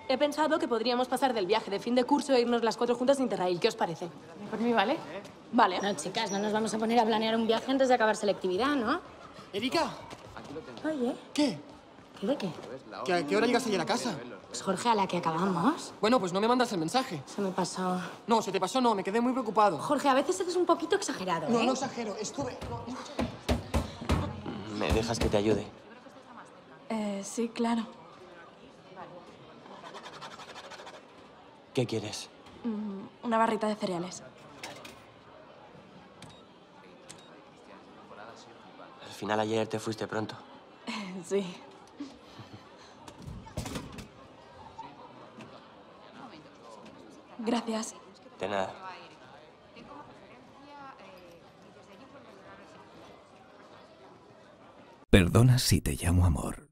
He pensado que podríamos pasar del viaje de fin de curso e irnos las 4 juntas de Interrail. ¿Qué os parece? Por mí, ¿vale? Vale. No, chicas, no nos vamos a poner a planear un viaje antes de acabar selectividad, ¿no? Erika, Oye, ¿qué? ¿qué de qué? ¿Que a qué hora llegas ayer a casa? Pues Jorge, a la que acabamos. Bueno, pues no me mandas el mensaje. Se me pasó. No, se te pasó, no, me quedé muy preocupado. Jorge, a veces eres un poquito exagerado, ¿eh? No, no exagero, estuve... ¿Me dejas que te ayude? Sí, claro. ¿Qué quieres? Una barrita de cereales. Al final ayer te fuiste pronto. Sí. Gracias. De nada. Perdona si te llamo amor.